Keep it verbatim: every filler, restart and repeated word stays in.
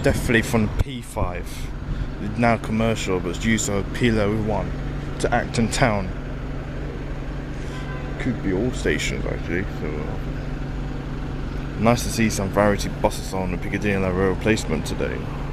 definitely from P five. It's now commercial, but it's used on P L O one to Acton Town. Could be all stations actually. So uh, nice to see some Variety buses on the Piccadilly line rail replacement today.